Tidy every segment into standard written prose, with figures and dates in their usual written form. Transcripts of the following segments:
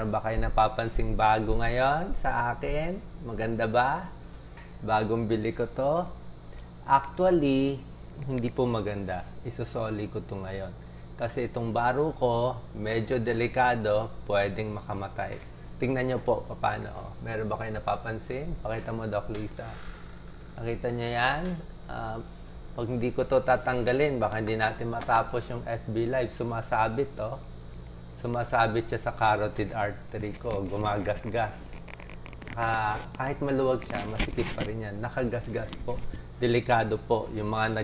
Meron ba kayo napapansing bago ngayon sa akin? Maganda ba? Bagong bili ko to. Actually, hindi po maganda. Isusoli ko to ngayon. Kasi itong baro ko, medyo delikado, pwedeng makamatay. Tingnan nyo po, paano. Oh. Meron ba kayo napapansin? Pakita mo, Doc Lisa. Nakita nyo yan? Pag hindi ko to tatanggalin, baka hindi natin matapos yung FB Live. Sumasabit, oh. Sumasabit siya sa carotid artery ko. Gumagasgas. Kahit maluwag siya, masikip pa rin yan. Nakagasgas po. Delikado po. Yung mga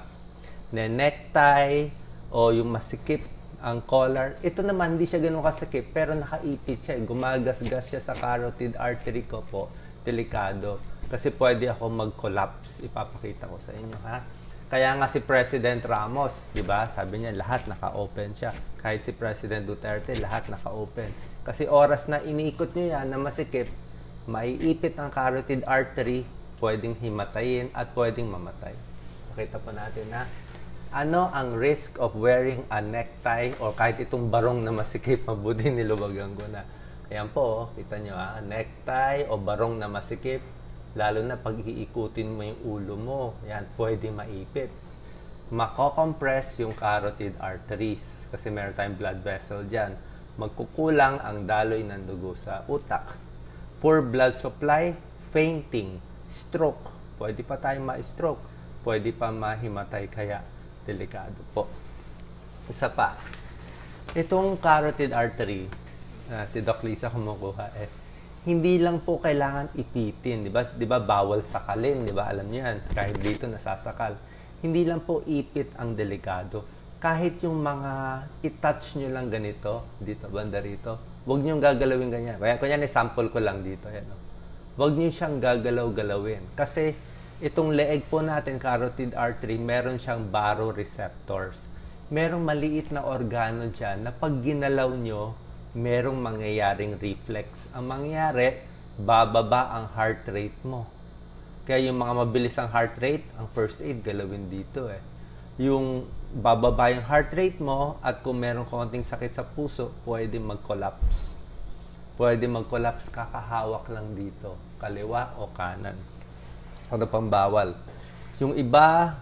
necktie o yung masikip ang collar. Ito naman, hindi siya ganun kasikip, pero nakaipit siya. Gumagasgas siya sa carotid artery ko po. Delikado. Kasi pwede ako mag-collapse. Ipapakita ko sa inyo, ha? Kaya nga si President Ramos, di ba? Sabi niya, lahat naka-open siya. Kahit si President Duterte, lahat naka-open. Kasi oras na iniikot niyo yan na masikip, maiipit ang carotid artery, pwedeng himatayin at pwedeng mamatay. Pakita po natin, ha? Ano ang risk of wearing a necktie or kahit itong barong na masikip, mabuti niluwagan ko na. Ayan po, kita nyo, ha? Necktie o barong na masikip, lalo na pag iikutin mo yung ulo mo, yan, pwede maipit. Mako-compress yung carotid arteries kasi meron tayong blood vessel dyan. Magkukulang ang daloy ng dugo sa utak. Poor blood supply, fainting, stroke. Pwede pa tayong ma-stroke. Pwede pa mahimatay, kaya delikado po. Isa pa. Itong carotid artery, si Doc Lisa kumukuha, hindi lang po kailangan ipitin, di ba? Di ba bawal sakalin, di ba? Alam niyo yan, kahit dito nasasakal. Hindi lang po ipit ang delikado. Kahit yung mga i-touch nyo lang ganito, dito, banda rito, huwag nyo gagalawin ganyan. Kaya kunyan, sample ko lang dito. Yan, huwag nyo siyang gagalaw-galawin. Kasi itong leeg po natin, carotid artery, meron siyang baroreceptors. Merong maliit na organo dyan na pag ginalaw nyo, merong mangyayaring reflex. Ang mangyayari, bababa ang heart rate mo. Kaya yung mga mabilis ang heart rate, ang first aid, galawin dito Yung bababa yung heart rate mo at kung merong konting sakit sa puso, pwede mag-collapse. Pwede mag-collapse, kakahawak lang dito, kaliwa o kanan. Ano pang bawal? Yung iba,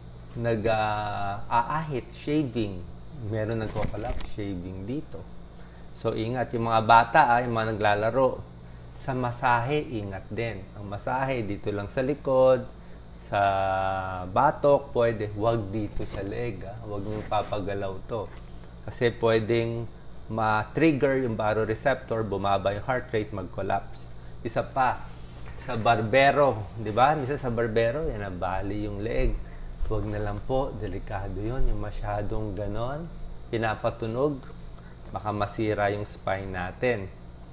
nag-aahit, shaving. Meron nagko-collapse, shaving dito. So, ingat. Yung mga bata, yung mga naglalaro, sa masahe, ingat din. Ang masahe, dito lang sa likod, sa batok, pwede. Huwag dito sa leg. Huwag nyo papagalaw to. Kasi pwedeng ma-trigger yung baroreceptor, bumaba yung heart rate, mag-collapse. Isa pa, sa barbero, di ba? Misa sa barbero, yan, nabali yung leg. Huwag na lang po, delikado yun. Yung masyadong ganon, pinapatunog, baka masira yung spine natin.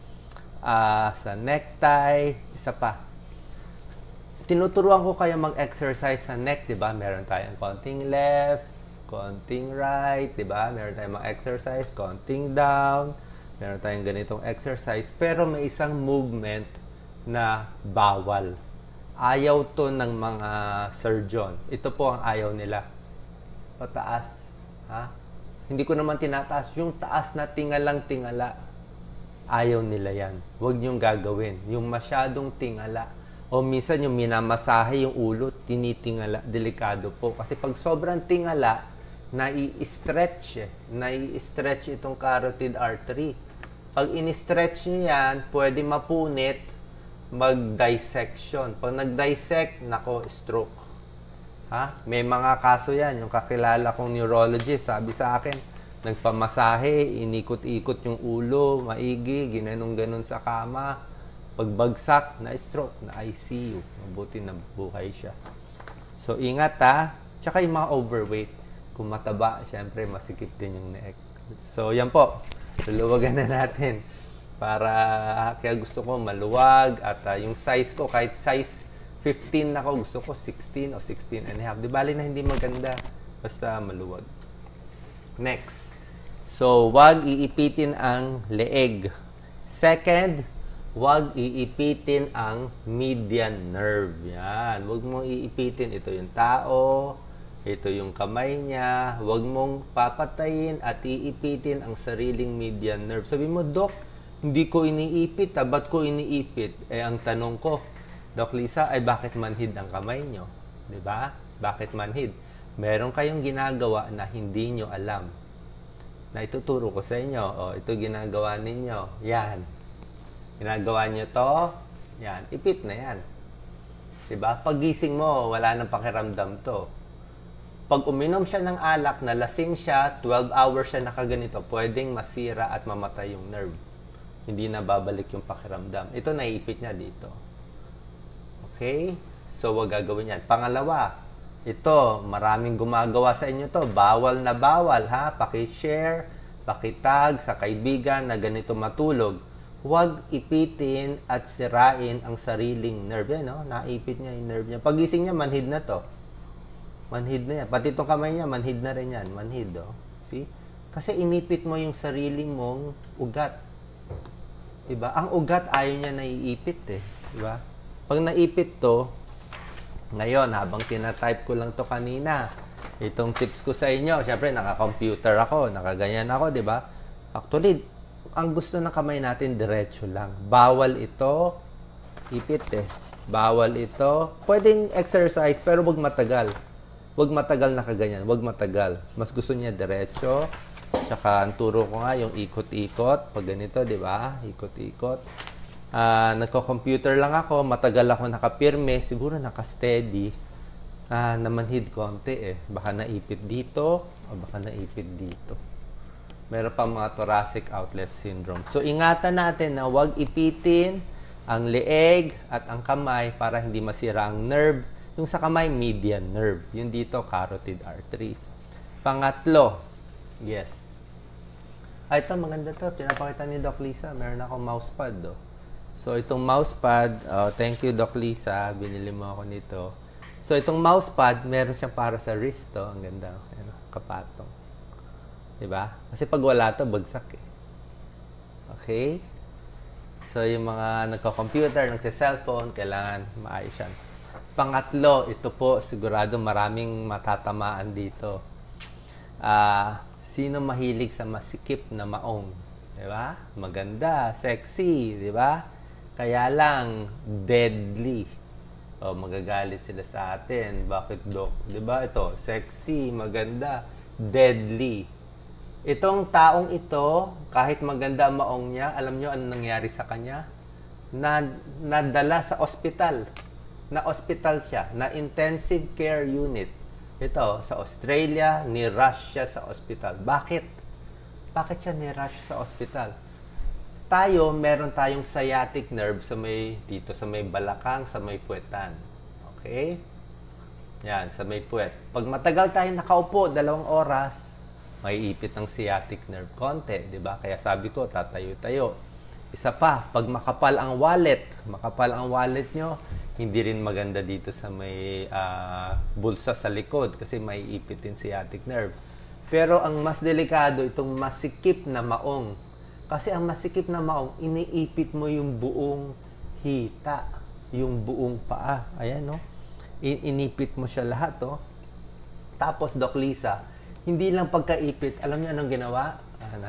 Sa necktie, isa pa. Tinuturuan ko kayo mag-exercise sa neck, di ba? Meron tayong konting left, konting right, di ba? Meron tayong mag-exercise, konting down. Meron tayong ganitong exercise. Pero may isang movement na bawal. Ayaw to ng mga surgeon. Ito po ang ayaw nila. Pataas. Ha? Hindi ko naman tinataas. Yung taas na tingalang-tingala, ayaw nila yan. Huwag niyong gagawin. Yung masyadong tingala. O minsan yung minamasahe yung ulo, tinitingala. Delikado po. Kasi pag sobrang tingala, nai-stretch. Nai-stretch itong carotid artery. Pag in-stretch niyo yan, pwede mapunit, mag-dissection. Pag nag-dissect, nako, stroke. Ha? May mga kaso yan. Yung kakilala kong neurologist, sabi sa akin, nagpamasahe, inikot-ikot yung ulo, maigi, ginanong-ganon sa kama. Pagbagsak, na-stroke, na-ICU. Mabuti na buhay siya. So, ingat Tsaka yung mga overweight. Kung mataba, syempre, masikip din yung neck. So, yan po. Luluwagan na natin. Kaya gusto ko maluwag. At yung size ko, kahit size 15 ako, gusto ko 16 o 16 and a half. Di bali na hindi maganda. Basta maluwag. Next. So, wag iipitin ang leeg. Second, wag iipitin ang median nerve. Yan. Wag mong iipitin. Ito yung tao. Ito yung kamay niya. Wag mong papatayin at iipitin ang sariling median nerve. Sabi mo, Dok, Hindi ko iniipit, ba't ko iniipit? Eh, ang tanong ko, Doc Lisa, ay bakit manhid ang kamay nyo? Di ba? Bakit manhid? Meron kayong ginagawa na hindi nyo alam. Na ituturo ko sa inyo. O, ito ginagawa ninyo. Yan. Ginagawa nyo to. Yan. Ipit na yan. Diba? Paggising mo, wala nang pakiramdam to. Pag uminom siya ng alak, nalasing siya, 12 hours siya nakaganito, pwedeng masira at mamatay yung nerve. Hindi na babalik yung pakiramdam. Ito, naiipit niya dito. Okay? So, wag gagawin yan. Pangalawa, ito, maraming gumagawa sa inyo to. Bawal na bawal, ha? Paki-share, paki-tag sa kaibigan na ganito matulog. Huwag ipitin at sirain ang sariling nerve. Yan, no? Naipit niya yung nerve niya. Pagising niya, manhid na to. Manhid na yan. Pati itong kamay niya, manhid na rin yan. Manhid, oh. See? Kasi inipit mo yung sarili mong ugat. Diba? Ang ugat, ayaw niya naiipit, eh. Diba? Pag naipit to, ngayon, habang tinatype ko lang to kanina, itong tips ko sa inyo, syempre, naka-computer ako, nakaganyan ako, diba? Actually, ang gusto ng kamay natin, diretso lang. Bawal ito, ipit, eh. Bawal ito. Pwedeng exercise, pero wag matagal. Wag matagal na kaganyan. Wag matagal. Mas gusto niya diretso. Tsaka, ang turo ko nga, yung ikot-ikot. Pag ganito, di ba? Ikot-ikot. Nagko-computer lang ako. Matagal ako nakapirme. Siguro naka-steady. Namanhid konti, eh. Baka naipit dito, o baka naipit dito. Meron pa mga thoracic outlet syndrome. So, ingatan natin na wag ipitin ang leeg at ang kamay para hindi masira ang nerve. Yung sa kamay, median nerve. Yung dito, carotid artery. Pangatlo, yes. Ito, maganda to. Pinapakita ni Doc Lisa. Meron akong mousepad, do. So, itong mousepad, thank you, Doc Lisa. Binili mo ako nito. So, itong mousepad, meron siyang para sa wrist, to. Ang ganda. Ayan, kapatong. Diba? Kasi pag wala to, bagsak, eh. Okay? So, yung mga nagko-computer, nagsa-cellphone, kailangan maayos yan. Pangatlo, ito po, sigurado maraming matatamaan dito. Sino mahilig sa masikip na maong? Diba? Maganda, sexy, diba? Kaya lang, deadly. O, magagalit sila sa atin. Bakit, Doc? Diba? Ito, sexy, maganda, deadly. Itong taong ito, kahit maganda ang maong niya, alam nyo ano nangyari sa kanya? Nadala sa ospital. Na-hospital siya, na intensive care unit. Ito, sa Australia, ni-rush siya sa ospital. Bakit? Bakit siya ni-rush sa ospital? Tayo, meron tayong sciatic nerve sa dito sa may balakang, sa may puwetan. Okay? Yan, sa may puwet. Pag matagal tayo nakaupo, 2 oras, may ipit ng sciatic nerve konti, di ba? Kaya sabi ko, tatayo-tayo. Isa pa, pag makapal ang wallet nyo, hindi rin maganda dito sa may bulsa sa likod kasi may ipit din sciatic nerve. Pero ang mas delikado, itong masikip na maong. Kasi ang masikip na maong, iniipit mo yung buong hita, yung buong paa. Ayan, no? Inipit mo siya lahat, oh. Tapos, Doc Lisa, hindi lang pagkaipit, alam niyo anong ginawa?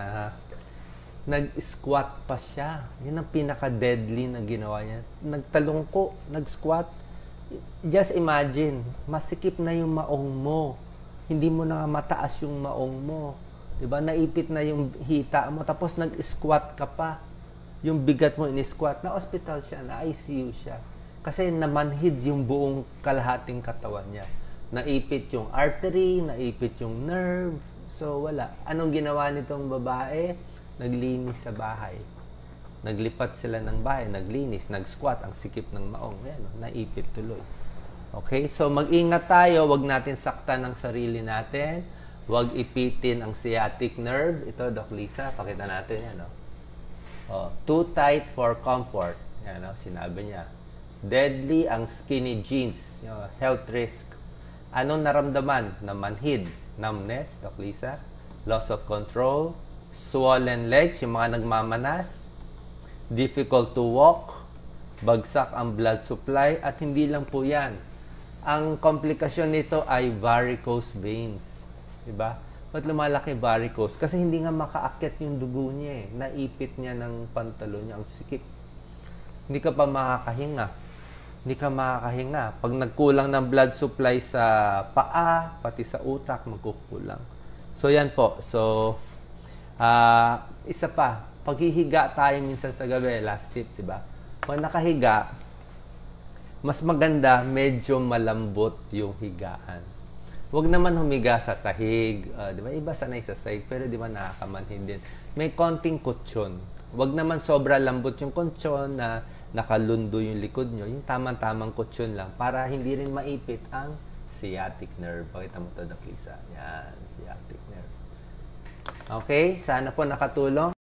Nag-squat pa siya. Yan ang pinaka-deadly na ginawa niya. Nagtalungko, nag-squat. Just imagine, masikip na yung maong mo. Hindi mo na mataas yung maong mo. Diba? Naipit na yung hita mo. Tapos nag-squat ka pa. Yung bigat mo in-squat. Na-hospital siya, na-ICU siya. Kasi namanhid yung buong kalahating katawan niya. Naipit yung artery, naipit yung nerve. So, wala. Anong ginawa nitong babae? Naglinis sa bahay. Naglipat sila ng bahay, naglinis, nag-squat, ang sikip ng maong. Ayan, naipit tuloy. Okay? So, mag-ingat tayo. Huwag natin saktan ang sarili natin. Huwag ipitin ang sciatic nerve. Ito, Doc Lisa, pakita natin yan. Too tight for comfort. Yan, sinabi niya. Deadly ang skinny jeans. Health risk. Anong naramdaman? Namanhid. Numbness, Doc Lisa. Loss of control. Swollen legs, yung mga nagmamanas. Difficult to walk. Bagsak ang blood supply. At hindi lang po yan. Ang komplikasyon nito ay varicose veins. Diba? Ba't lumalaki varicose? Kasi hindi nga makaakyat yung dugo niya eh. Naipit niya ng pantalon niya. Ang sikip. Hindi ka pa makakahinga. Hindi ka makakahinga. Pag nagkulang ng blood supply sa paa, pati sa utak, magkukulang. So, yan po. So, isa pa. Paghihiga tayo minsan sa gabi, last tip, diba? Pag nakahiga, mas maganda, medyo malambot yung higaan. Huwag naman humiga sa sahig. Di ba? Iba sanay sa sahig, pero di ba nakakamanhin din. May konting kutsyon. Huwag naman sobra lambot yung kutsyon na nakalundo yung likod nyo. Yung tamang-tamang kutsyon lang para hindi rin maipit ang sciatic nerve. Pakita mo ito, Dakisa. Yan, sciatic nerve. Okay, sana po nakatulong.